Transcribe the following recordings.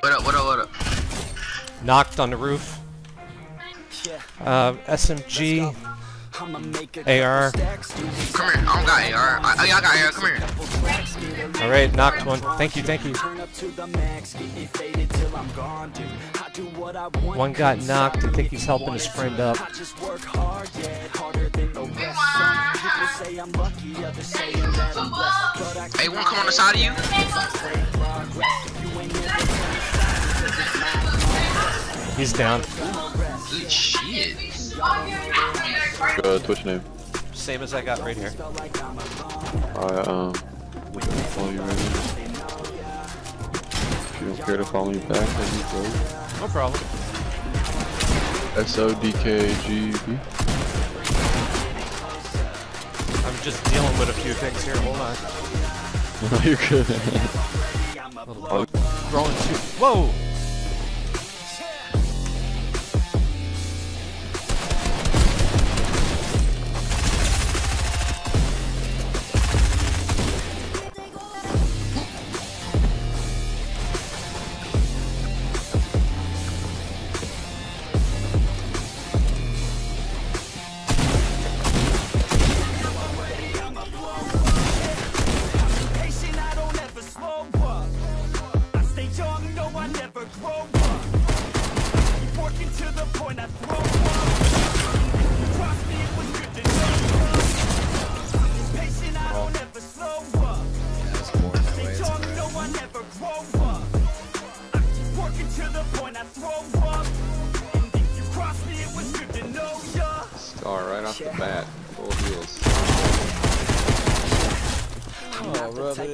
What up, what up, what up? Knocked on the roof. SMG. AR. Come here, I don't got AR. Y'all got AR, come here. Alright, knocked one. Thank you, thank you. One got knocked. I think he's helping us framed up. Hey, one come on the side of you. He's down. Good shit. Twitch name. Same as I got right here. Alright, follow you right here. If you don't care to follow me back, then you go. No problem. SODKGB. I'm just dealing with a few things here. Hold on. No, you're good. Rolling two. Whoa! Star right off the bat. Full heals. Oh, rub it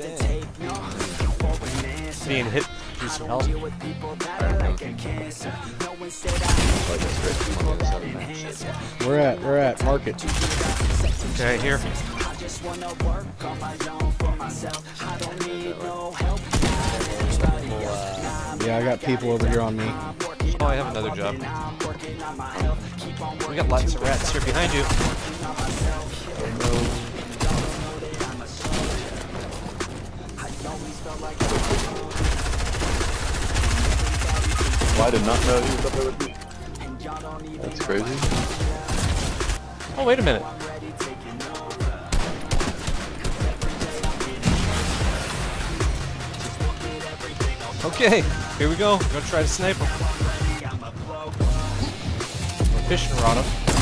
in. Being hit. Do some help. We're at market. Okay, here. Yeah, I got people over here on me. Oh, I have another job. We got lots of rats here behind you. Well, I did not know he was up there with me. That's crazy. Oh, wait a minute. Okay, here we go. We're gonna try to snipe him. We're fishing rod him.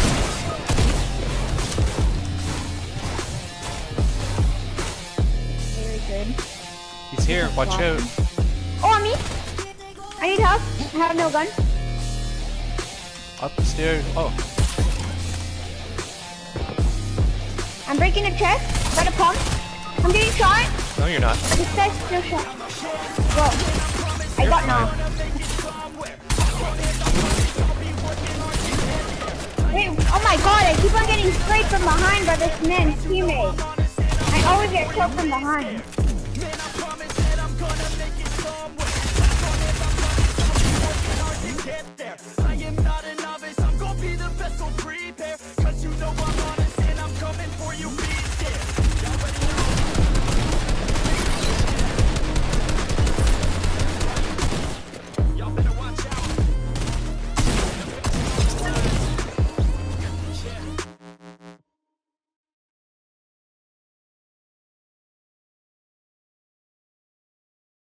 Very good. He's here. Watch out. Oh, on me! I need help. I have no gun. Up the stairs. Oh. I'm breaking a chest. Got a pump. I'm getting shot. No, you're not. This guy's still shot. Whoa. I got knocked. Wait, oh my god, I keep on getting sprayed from behind by this man's teammate. I always get killed from behind.